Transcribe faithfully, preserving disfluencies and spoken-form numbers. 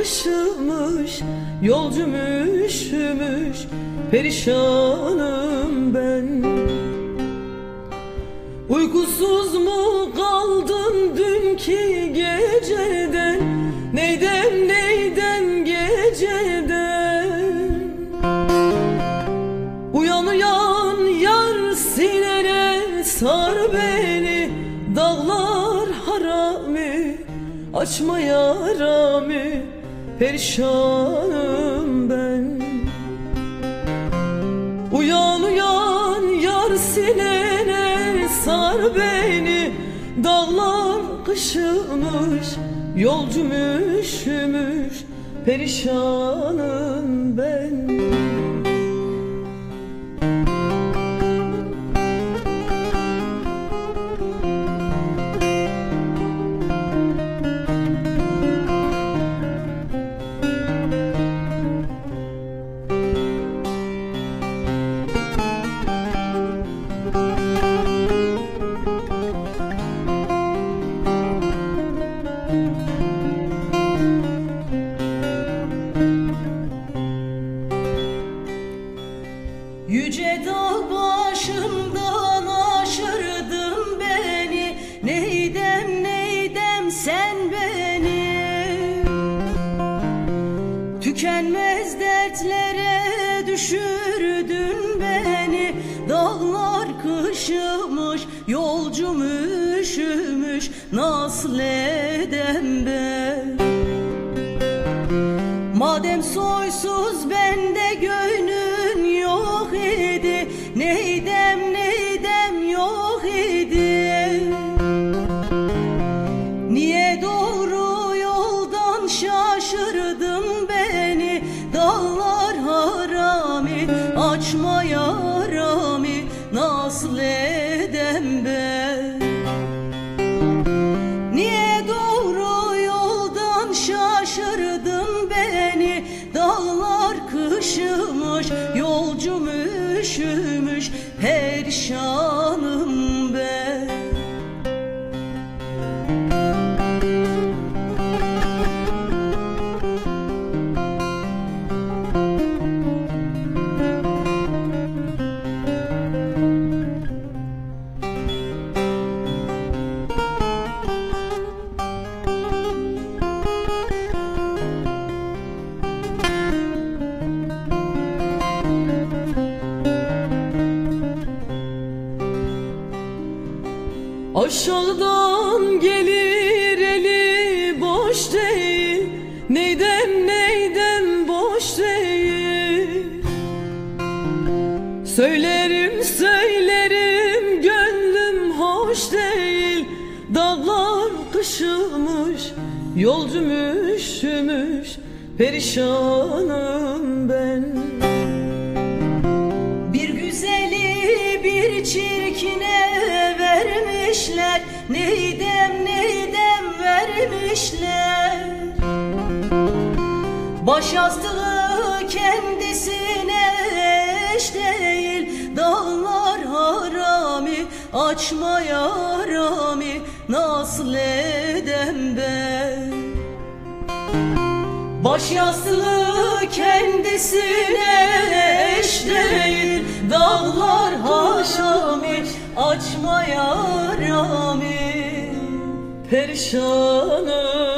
kışımış, yolcum üşümüş, perişanım ben. Uykusuz mu kaldım dünkü geceden, neydem neydem geceden. Uyan uyan yar sinene sar beni, dağlar harami açma yaramı, perişanım ben. Uyan uyan yar sinene sar beni, dağlar kışımış, yolcum üşümüş, perişanım ben. Yüce dağ başından aşırdın beni, neydem neydem sen beni. Tükenmez dertlere düşürdün beni, dağlar kışımış, yolcum üşümüş, nasıl edem ben. Madem soysuz bende gönlün yok idi, neydem neydem yok idi. Niye doğru yoldan şaşırdın beni, dağlar harami açma yaramı, nasıl edem ben. Niye doğru yoldan şaşırdın beni, dağlar kışımış, yolcum üşümüş, perişanım ben. Aşağıdan gelir eli boş değil, neydem neydem boş değil. Söylerim söylerim gönlüm hoş değil, dağlar kışımış, yolcum üşümüş, perişanım ben. Bir güzeli bir çirkine vermişler, neydem neydem vermişler. Baş yastığı kendisine eş değil, dağlar harami açma yaramı, nasıl edem ben. Baş yastığı kendisine eş değil, dağlar harami açma yaramı, Perişanım